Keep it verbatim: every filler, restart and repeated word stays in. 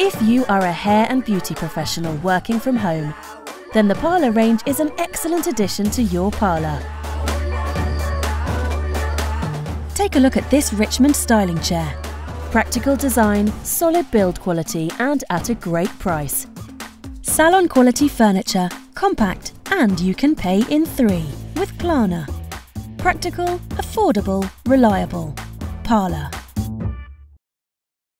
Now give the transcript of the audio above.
If you are a hair and beauty professional working from home, then the Parlour range is an excellent addition to your parlour. Take a look at this Richmond styling chair. Practical design, solid build quality and at a great price. Salon quality furniture, compact, and you can pay in three with Klarna. Practical, affordable, reliable. Parlour.